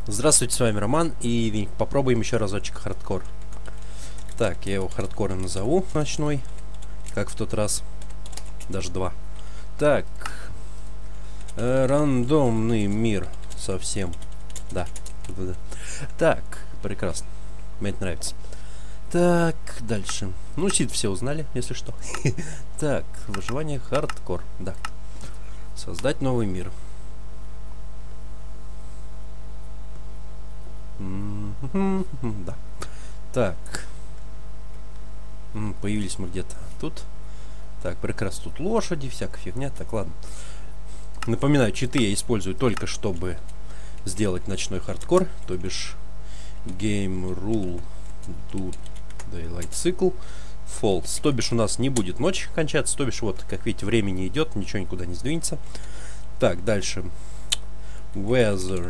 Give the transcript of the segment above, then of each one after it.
Здравствуйте, с вами Роман, и попробуем еще разочек хардкор. Так, я его хардкором назову, ночной, как в тот раз, даже два. Так, рандомный мир совсем, да. Так, прекрасно, мне это нравится. Так, дальше. Ну, сид все узнали, если что. Так, выживание хардкор, да. Создать новый мир. Да. Так. Появились мы где-то тут. Так, прекрасно. Тут лошади, всякая фигня. Так, ладно. Напоминаю, читы я использую только чтобы сделать ночной хардкор. То бишь Game Rule Do Daylight Cycle False. То бишь у нас не будет ночь кончаться. То бишь вот, как видите, время не идет. Ничего никуда не сдвинется. Так, дальше. Weather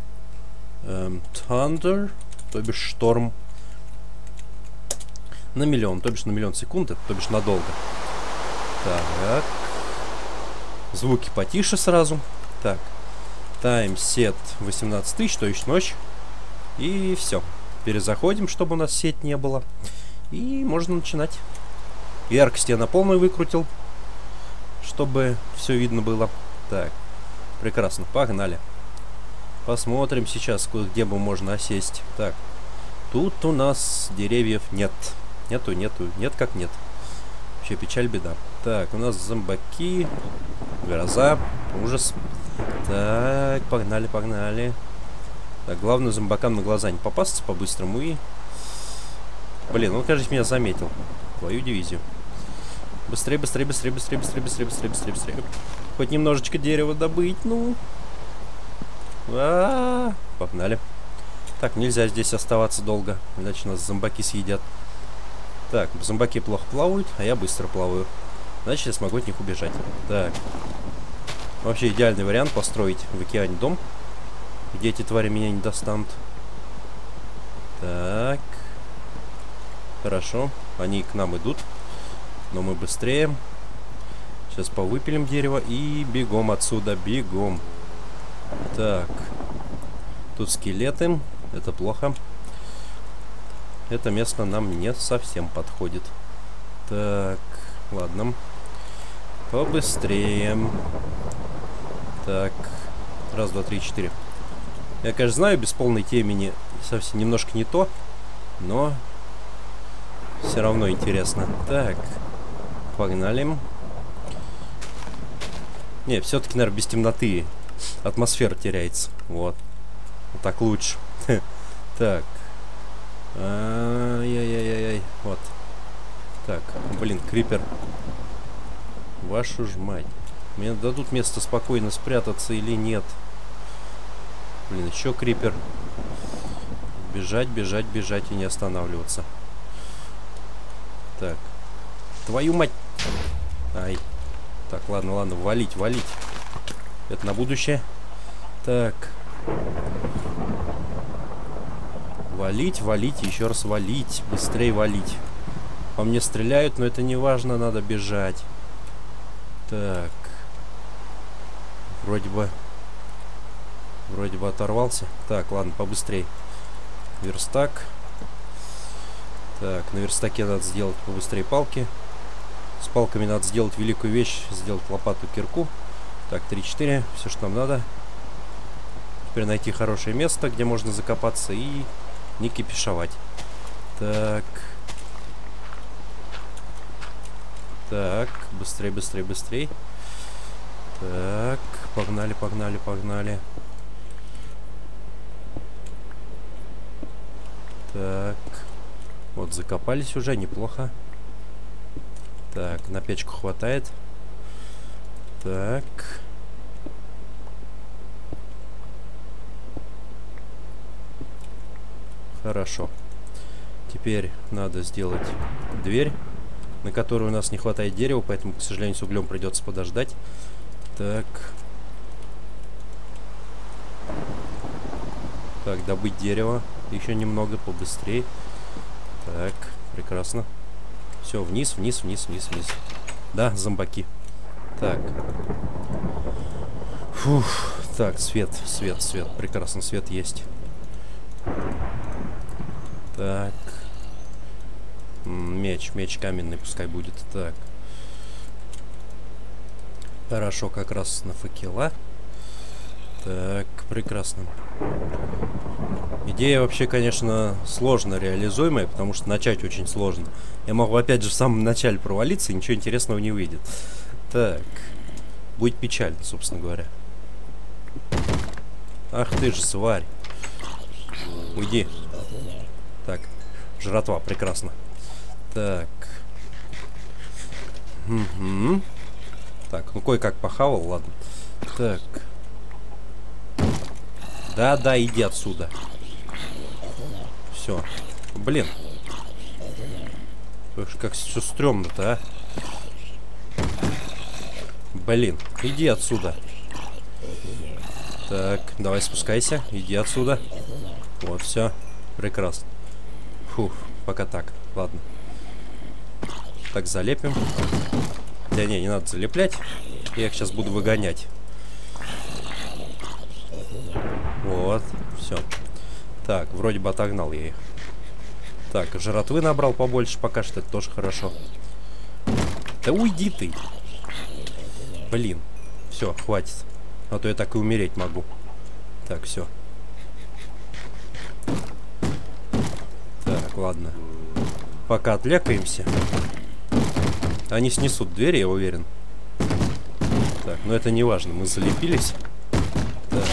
Thunder, то бишь шторм. На миллион, то бишь на миллион секунд, то бишь надолго. Так. Звуки потише сразу. Так. Таймсет 18 тысяч, то есть ночь. И все. Перезаходим, чтобы у нас сеть не было. И можно начинать. Яркость я на полную выкрутил, чтобы все видно было. Так. Прекрасно. Погнали. Посмотрим сейчас, где бы можно осесть. Так, тут у нас деревьев нет. Нет как нет. Вообще печаль, беда. Так, у нас зомбаки, гроза, ужас. Так, погнали. Так, главное зомбакам на глаза не попасться по-быстрому и... Блин, он, кажется, меня заметил. Твою дивизию. Быстрее. Хоть немножечко дерева добыть, ну... Погнали. Так, нельзя здесь оставаться долго, иначе нас зомбаки съедят. Так, зомбаки плохо плавают, а я быстро плаваю. Значит, я смогу от них убежать. Так. Вообще идеальный вариант построить в океане дом, где эти твари меня не достанут. Так. Хорошо. Они к нам идут. Но мы быстрее. Сейчас повыпилим дерево и бегом отсюда. Бегом. Так. Тут скелеты. Это плохо. Это место нам не совсем подходит. Так. Ладно. Побыстрее. Так. Раз, два, три, четыре. Я, конечно, знаю, без полной темени совсем немножко не то. Но все равно интересно. Так. Погнали. Не, все-таки, наверное, без темноты атмосфера теряется. Вот. Вот так лучше. Так. Ай-яй-яй-яй. Вот. Так. Блин, крипер. Вашу ж мать. Мне дадут место спокойно спрятаться или нет? Блин, еще крипер. Бежать и не останавливаться. Так. Твою мать. Ай. Так, ладно, валить. Это на будущее. Так. Валить, еще раз валить. Быстрее валить. По мне стреляют, но это не важно, надо бежать. Так. Вроде бы оторвался. Так, ладно, побыстрее. Верстак. Так, на верстаке надо сделать побыстрее палки. С палками надо сделать великую вещь. Сделать лопату, кирку. Так, 3-4. Все, что нам надо. Теперь найти хорошее место, где можно закопаться и не кипишевать. Так. Так. Быстрее. Так. Погнали. Так. Вот, закопались уже, неплохо. Так, на печку хватает. Так. Хорошо. Теперь надо сделать дверь, на которую у нас не хватает дерева, поэтому, к сожалению, с углем придется подождать. Так. Так, добыть дерево. Еще немного, побыстрее. Так, прекрасно. Все, вниз. Да, зомбаки. Так. Фух. Так, свет. Прекрасно, свет есть. Так. Меч каменный пускай будет. Так. Хорошо, как раз на факела. Так, прекрасно. Идея вообще, конечно, сложно реализуемая, потому что начать очень сложно. Я могу опять же в самом начале провалиться, и ничего интересного не выйдет. Так. Будет печально, собственно говоря. Ах ты же, сварь. Уйди. Так. Жратва, прекрасно. Так. Угу. Так, ну кое-как похавал, ладно. Так. Да, иди отсюда. Все. Блин. Как все стрёмно-то, а? Блин, иди отсюда. Так, давай спускайся. Иди отсюда. Вот, все. Прекрасно. Фух, пока так. Ладно. Так, залепим. Да не надо залеплять. Я их сейчас буду выгонять. Вот, все. Так, вроде бы отогнал я их. Так, жратвы набрал побольше пока что, это тоже хорошо. Да уйди ты. Блин. Все, хватит. А то я так и умереть могу. Так, все. Так, ладно. Пока отвлекаемся. Они снесут дверь, я уверен. Так, но это не важно, мы залепились. Так.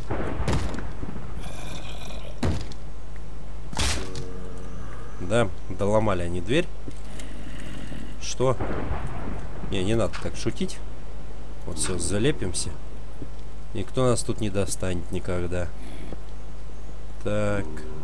Да, доломали они дверь. Что? Не надо так шутить. Вот все, залепимся. Никто нас тут не достанет никогда. Так.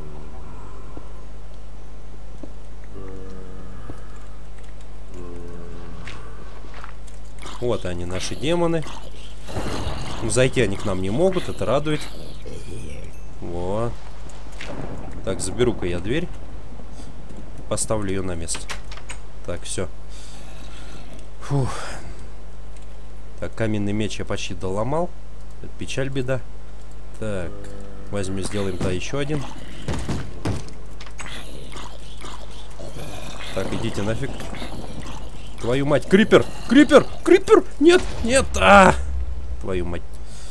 Вот они, наши демоны. Ну, зайти они к нам не могут, это радует. Вот. Так, заберу-ка я дверь. Поставлю ее на место. Так, все. Фух. Так, каменный меч я почти доломал. Это печаль, беда. Так, возьмем, сделаем-то еще один. Так, идите нафиг. Твою мать, крипер! Крипер! Крипер! Нет! Твою мать.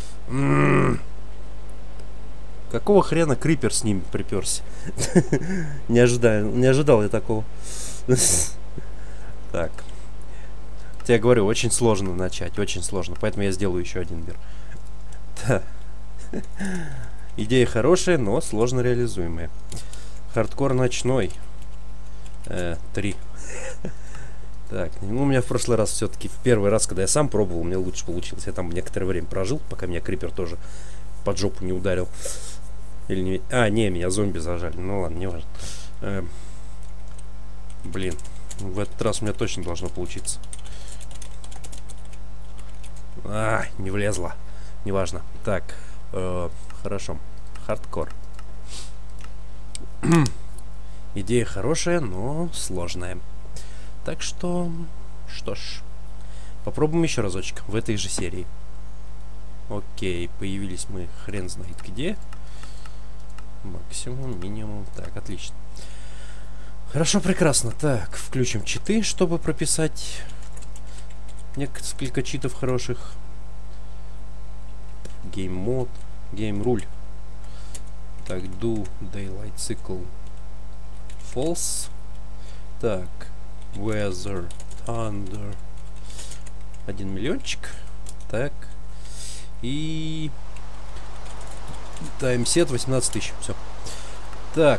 Какого хрена крипер с ним приперся? Не ожидал я такого. Так. Я говорю, очень сложно начать, очень сложно. Поэтому я сделаю еще один мир. Да. Идея хорошая, но сложно реализуемая. Хардкор ночной. 3. Так, ну у меня в прошлый раз все-таки, в первый раз, когда я сам пробовал, у меня лучше получилось. Я там некоторое время прожил, пока меня крипер тоже под жопу не ударил. Или не... не, меня зомби зажали. Ну ладно, не важно. Блин, в этот раз у меня точно должно получиться. Не влезла. Неважно. Так, хорошо. Хардкор. Идея хорошая, но сложная. Так что, что ж, попробуем еще разочек в этой же серии. Окей, появились мы хрен знает где. Максимум, минимум. Так, отлично. Хорошо, прекрасно. Так, включим читы, чтобы прописать несколько читов хороших. Game Mode, Game Rule. Так, Do Daylight Cycle False. Так, Weather Thunder. 1 миллиончик. Так. И таймсет 18 тысяч. Все. Так.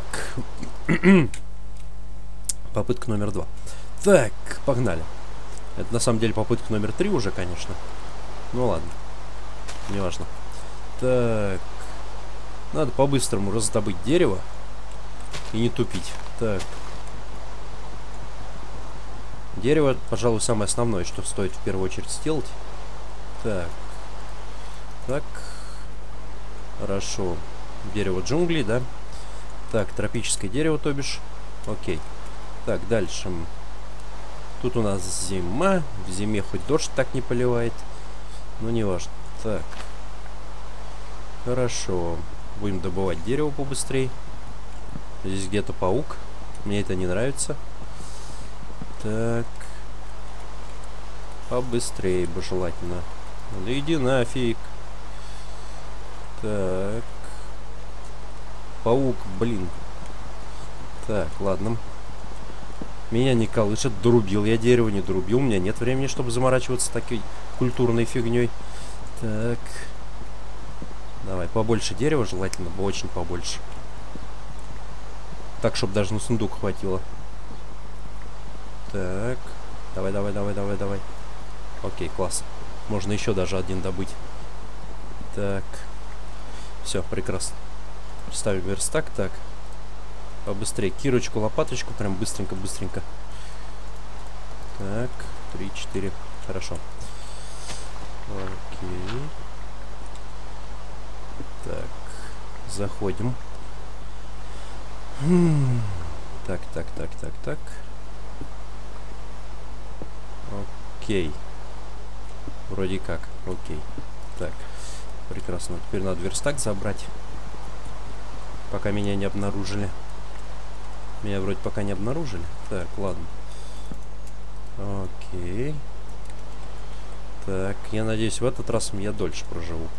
Попытка номер 2. Так, погнали. Это на самом деле попытка номер 3 уже, конечно. Ну ладно. Неважно. Так. Надо по-быстрому раздобыть дерево. И не тупить. Так. Дерево, пожалуй, самое основное, что стоит в первую очередь сделать. Так. Так. Хорошо. Дерево джунглей, да? Так, тропическое дерево, то бишь. Окей. Так, дальше. Тут у нас зима. В зиме хоть дождь так не поливает. Но не важно. Так. Хорошо. Будем добывать дерево побыстрее. Здесь где-то паук. Мне это не нравится. Так. Побыстрее бы желательно. Да иди нафиг. Так. Паук, блин. Так, ладно. Меня не колышет. Дорубил я дерево, не дорубил. У меня нет времени, чтобы заморачиваться такой культурной фигней. Так. Давай, побольше дерева желательно. Очень побольше. Так, чтобы даже на сундук хватило. Так. Давай, давай, давай, давай, давай. Окей, класс. Можно еще даже один добыть. Так. Все, прекрасно. Ставим верстак. Так. Побыстрее. Кирочку, лопаточку. Прям быстренько-быстренько. Так. 3, 4. Хорошо. Окей. Так. Заходим. Так, так, так, так, так. Окей. Вроде как. Окей. Так. Прекрасно. Теперь надо верстак забрать. Пока меня не обнаружили. Меня вроде пока не обнаружили. Так, ладно. Окей. Так, я надеюсь, в этот раз я дольше проживу.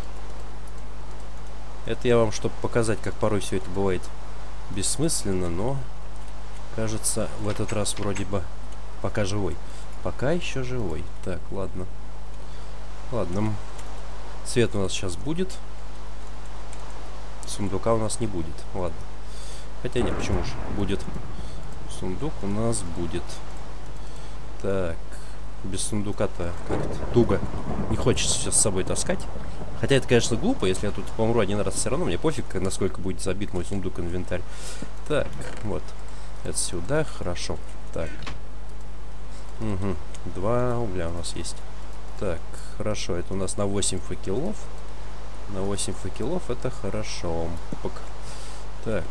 Это я вам, чтобы показать, как порой все это бывает бессмысленно, но, кажется, в этот раз вроде бы пока живой. Пока еще живой. Так, ладно. Ладно. Свет у нас сейчас будет. Сундука у нас не будет. Ладно. Хотя нет, почему же? Будет. Сундук у нас будет. Так. Без сундука-то как-то туго. Не хочется все с собой таскать. Хотя это, конечно, глупо. Если я тут помру один раз, все равно мне пофиг, насколько будет забит мой сундук-инвентарь. Так, вот. Это сюда. Хорошо. Так. Угу. 2 угля у нас есть. Так, хорошо. Это у нас на 8 факелов. На 8 факелов это хорошо. Пок. Так.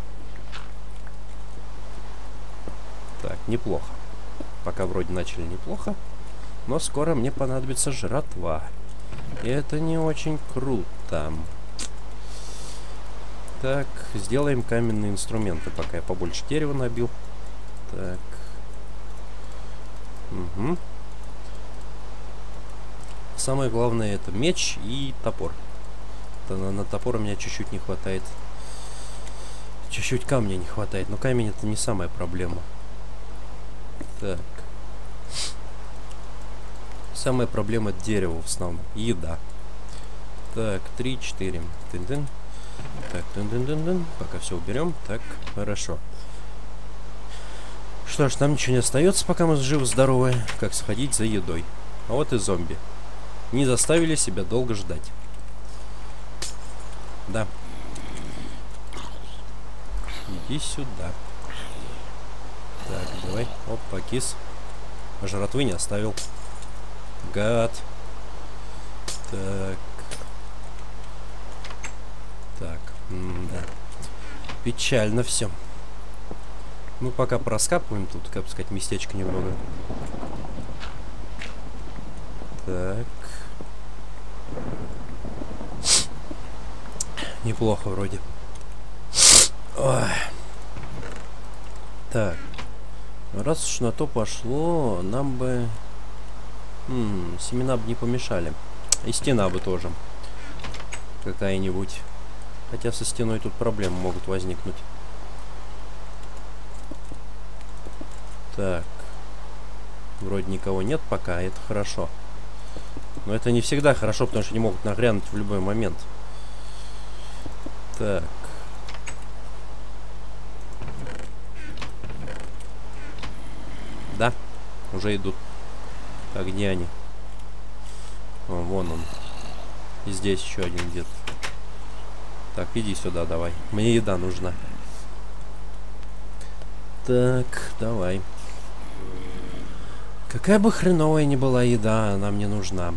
Так, неплохо. Пока вроде начали неплохо. Но скоро мне понадобится жратва. И это не очень круто. Так, сделаем каменные инструменты. Пока я побольше дерева набил. Так. Угу. Самое главное это меч и топор. На топор у меня чуть-чуть не хватает. Чуть-чуть камня не хватает. Но камень это не самая проблема. Так. Самая проблема дерева в основном. Еда. Так, 3, 4. Тын-тын. Так, тын-тын-тын-тын. Пока все уберем. Так, хорошо. Что ж, нам ничего не остается, пока мы живы-здоровы, как сходить за едой. А вот и зомби. Не заставили себя долго ждать. Да. Иди сюда. Так, давай. Опа, кис. Жратвы не оставил. Гад. Так. Так. Да. Печально все. Ну, пока проскапываем тут, как бы сказать, местечко немного. Так. Неплохо вроде. Ой. Так. Раз уж на то пошло, нам бы... семена бы не помешали. И стена бы тоже. Какая-нибудь. Хотя со стеной тут проблемы могут возникнуть. Так. Вроде никого нет пока, это хорошо. Но это не всегда хорошо, потому что они могут нагрянуть в любой момент. Так. Да, уже идут. Так, где они? О, вон он. И здесь еще один где-то. Так, иди сюда, давай. Мне еда нужна. Так, давай. Какая бы хреновая ни была еда, она мне нужна.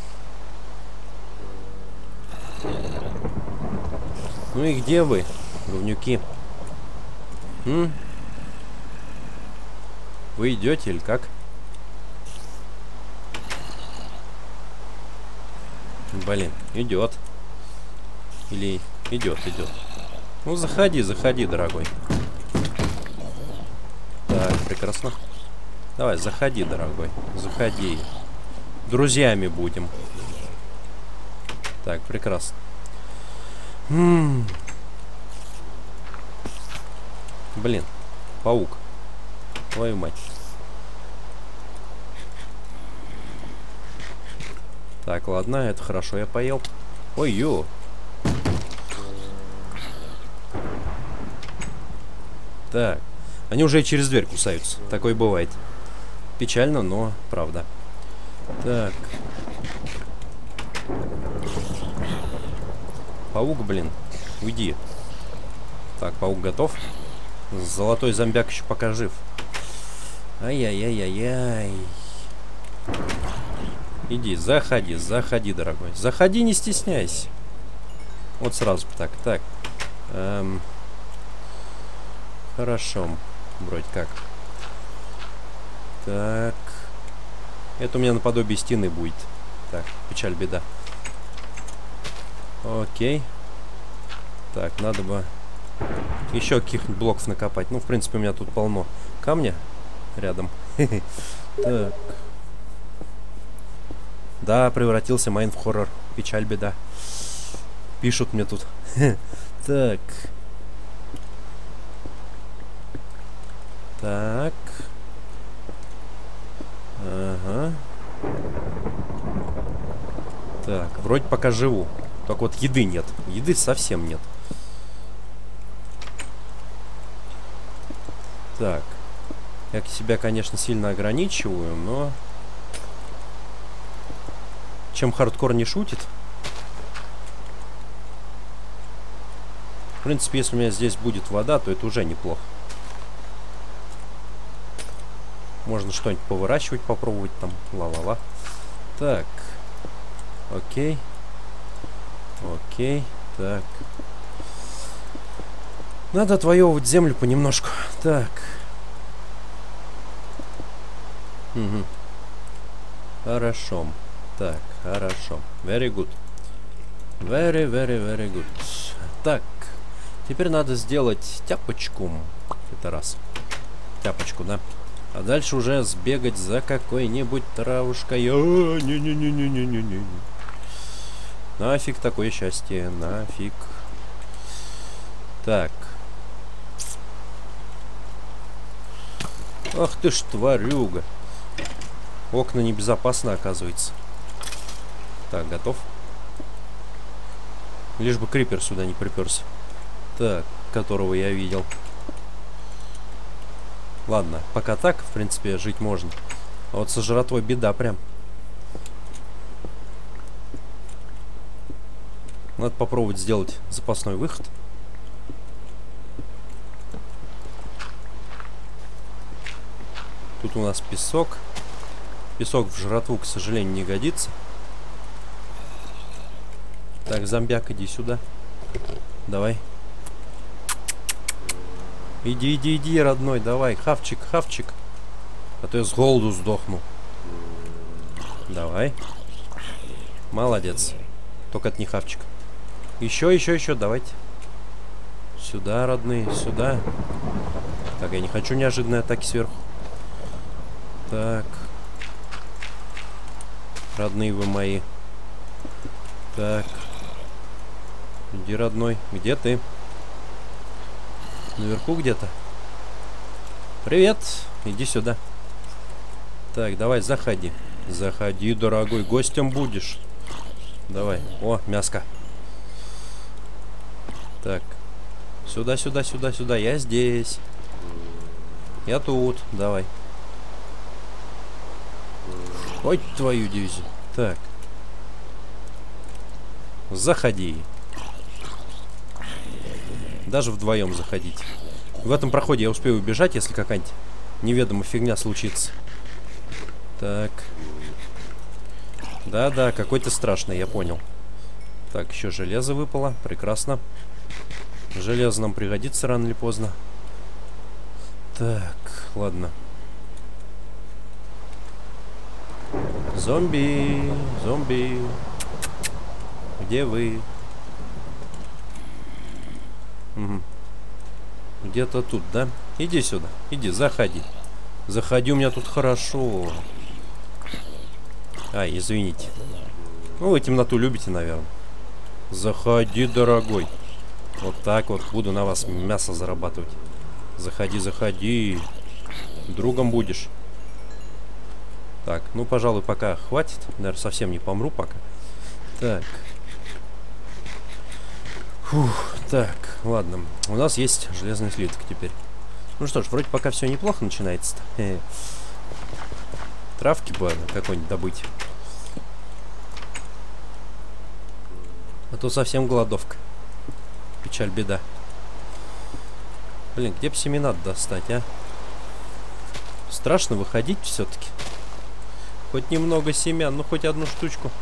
Ну и где вы, говнюки? Вы идете или как? Блин, идет. Или идет. Ну, заходи, заходи, дорогой. Так, прекрасно. Давай, заходи, дорогой. Заходи. Друзьями будем. Так, прекрасно. Блин, паук. Твою мать. Так, ладно, это хорошо, я поел. Ой-ё. Так. Они уже и через дверь кусаются. Такое бывает. Печально, но правда. Так. Паук, блин. Уйди. Так, паук готов. Золотой зомбяк еще пока жив. Ай-яй-яй-яй-яй. Иди, заходи, заходи, дорогой. Заходи, не стесняйся. Вот сразу так, так. Хорошо. Вроде как. Так. Это у меня наподобие стены будет. Так, печаль, беда. Окей. Так, надо бы еще каких-нибудь блоков накопать. Ну, в принципе, у меня тут полно камня рядом. Так. Да, превратился Майн в хоррор. Печаль, беда. Пишут мне тут. Так. Так. Ага. Так, вроде пока живу. Только вот еды нет. Еды совсем нет. Так. Я себя, конечно, сильно ограничиваю, но... Чем хардкор не шутит. В принципе, если у меня здесь будет вода, то это уже неплохо. Можно что-нибудь повыращивать, попробовать там. Ла-ла-ла. Так. Окей. Окей. Так. Надо отвоевывать землю понемножку. Так. Угу. Хорошо. Так, хорошо. Very good. Very, very, very good. Так. Теперь надо сделать тяпочку. Это раз. Тяпочку, да. А дальше уже сбегать за какой-нибудь травушкой. Не-не-не-не-не-не-не. Нафиг такое счастье. Нафиг. Так. Ах ты ж тварюга. Окна небезопасны, оказывается. Так, готов. Лишь бы крипер сюда не приперся. Так, которого я видел. Ладно, пока так, в принципе, жить можно. А вот со жратвой беда прям. Надо попробовать сделать запасной выход. Тут у нас песок. Песок в жратву, к сожалению, не годится. Так, зомбяк, иди сюда. Давай. Иди, иди, иди, родной, давай. Хавчик, хавчик. А то я с голоду сдохну. Давай. Молодец. Только это не хавчик. Еще, еще, еще, давайте. Сюда, родные, сюда. Так, я не хочу неожиданной атаки сверху. Так. Родные вы мои. Так. Иди, родной. Где ты? Наверху где-то. Привет. Иди сюда. Так, давай, заходи. Заходи, дорогой. Гостем будешь. Давай. О, мяско. Так. Сюда, сюда, сюда, сюда. Я здесь. Я тут. Давай. Ой, твою дивизию. Так. Заходи. Даже вдвоем заходить. В этом проходе я успею убежать, если какая-нибудь неведомая фигня случится. Так. Да-да, какой-то страшный, я понял. Так, еще железо выпало. Прекрасно. Железо нам пригодится рано или поздно. Так, ладно. Зомби, зомби. Где вы? Угу. Где-то тут, да? Иди сюда. Иди, заходи. Заходи, у меня тут хорошо. Ай, извините. Ну, вы темноту любите, наверное. Заходи, дорогой. Вот так вот буду на вас мясо зарабатывать. Заходи, заходи. Другом будешь. Так, ну, пожалуй, пока хватит. Наверное, совсем не помру пока. Так. Фух, так, ладно. У нас есть железный слиток теперь. Ну что ж, вроде пока все неплохо начинается-то. Травки бы какой-нибудь добыть. А то совсем голодовка. Печаль, беда. Блин, где бы семена достать, а? Страшно выходить все-таки. Хоть немного семян, ну хоть одну штучку.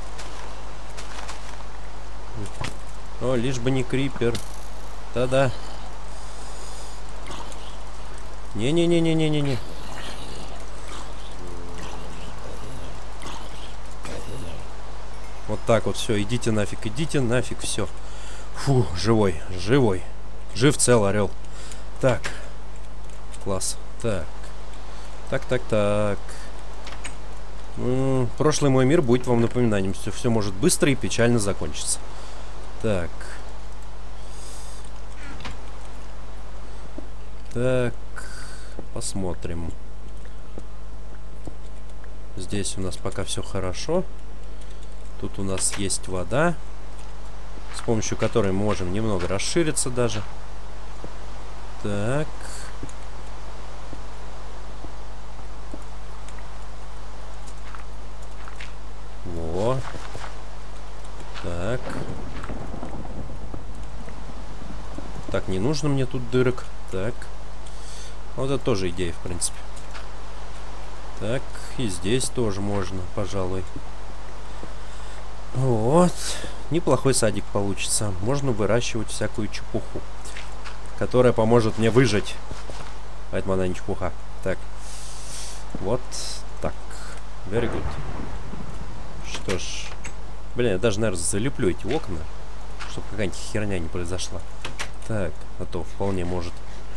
О, лишь бы не крипер. Да-да. Не-не-не-не-не-не-не. Вот так вот, все, идите нафиг, все. Фу, живой, живой. Жив цел, орел. Так. Класс. Так. Так. Прошлый мой мир будет вам напоминанием. Все может быстро и печально закончиться. Так. Так. Посмотрим. Здесь у нас пока все хорошо. Тут у нас есть вода, с помощью которой мы можем немного расшириться даже. Так. Во. Так. Так, не нужно мне тут дырок. Так. Вот это тоже идея, в принципе. Так, и здесь тоже можно, пожалуй. Вот. Неплохой садик получится. Можно выращивать всякую чепуху, которая поможет мне выжить. Поэтому она не чепуха. Так. Вот так. Very good. Что ж. Блин, я даже, наверное, залеплю эти окна, чтобы какая-нибудь херня не произошла. Так, а то вполне может.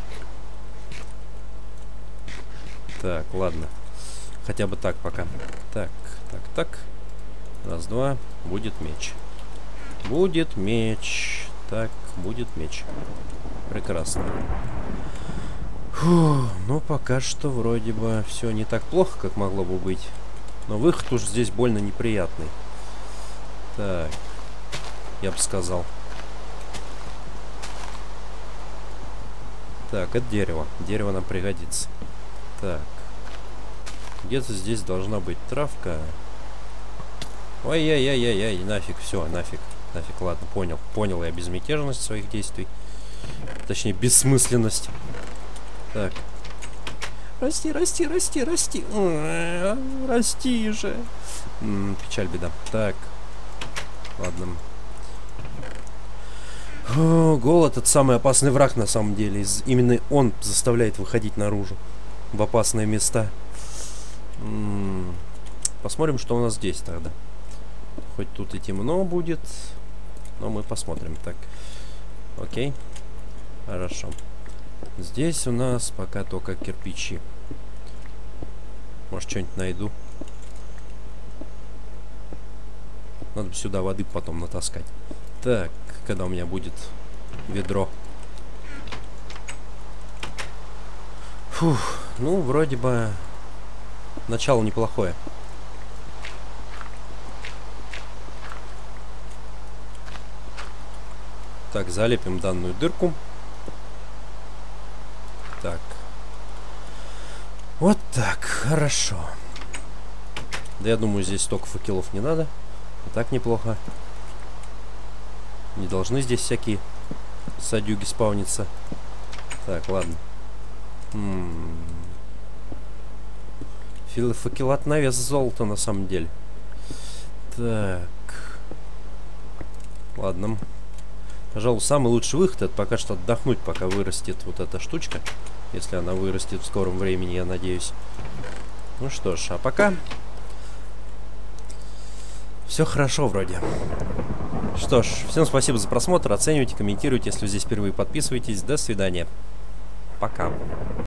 Так, ладно. Хотя бы так пока. Так. Раз, два. Будет меч. Будет меч. Так, будет меч. Прекрасно. Фу, ну, пока что вроде бы все не так плохо, как могло бы быть. Но выход уж здесь больно неприятный. Так. Я бы сказал. Так, это дерево. Дерево нам пригодится. Так. Где-то здесь должна быть травка. Ой-яй-яй-яй-яй, нафиг, все, нафиг, ладно, понял я безмятежность своих действий. Точнее, бессмысленность. Так. Расти. Расти же. Печаль, беда. Так. Ладно. О, голод — это самый опасный враг на самом деле. Именно он заставляет выходить наружу в опасные места. Посмотрим, что у нас здесь тогда. Хоть тут и темно будет, но мы посмотрим. Так, окей. Хорошо. Здесь у нас пока только кирпичи. Может, что-нибудь найду. Надо бы сюда воды потом натаскать. Так, когда у меня будет ведро. Фух, ну, вроде бы начало неплохое. Так, залепим данную дырку. Так. Вот так, хорошо. Да, я думаю, здесь столько факелов не надо. И так неплохо. Не должны здесь всякие садюги спавниться. Так, ладно. Факелат на вес золота, на самом деле. Так. Ладно. Пожалуй, самый лучший выход — это пока что отдохнуть, пока вырастет вот эта штучка. Если она вырастет в скором времени, я надеюсь. Ну что ж, а пока все хорошо вроде. Что ж, всем спасибо за просмотр. Оценивайте, комментируйте. Если вы здесь впервые, подписывайтесь. До свидания. Пока.